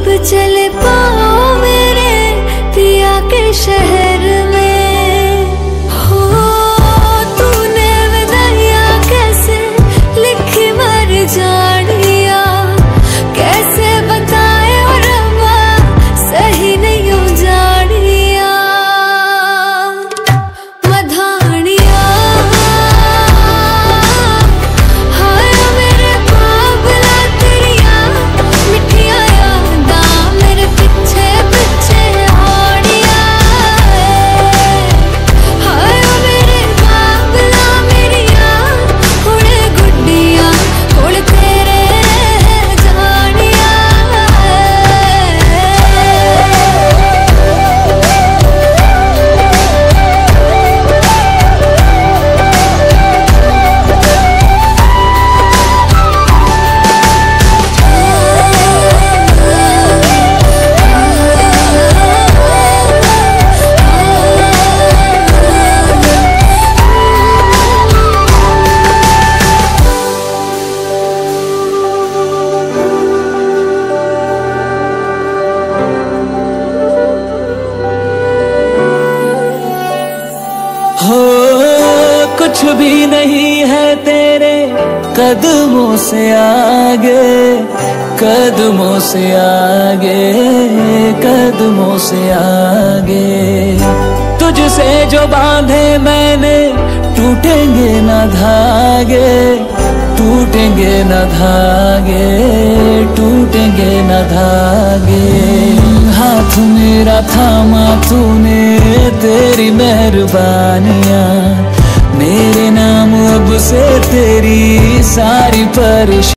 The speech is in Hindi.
चल पाओ मेरे पिया के शहर में। हो तूने विदाइया कैसे लिखी मर जानिया, कैसे बताए और रब्बा सही नहीं हो जानिया। मधानिया हाय मेरे बाबला तेरिया मिठिया यादा मेरे पिछे पिछे आड़िया। हाय मेरे बाबला मेरिया हुणे गुड्डिया कोल तेरे जानिया। हो कुछ भी नहीं है तेरे कदमों से आगे, कदमों से आगे, कदमों से आगे। तुझसे जो बांधे मैंने टूटेंगे न धागे, टूटेंगे न धागे, टूटेंगे न धागे। हाथ मेरा थामा तूने तेरी मेहरबानियां, मेरे नाम अब से तेरी सारी परेशानी।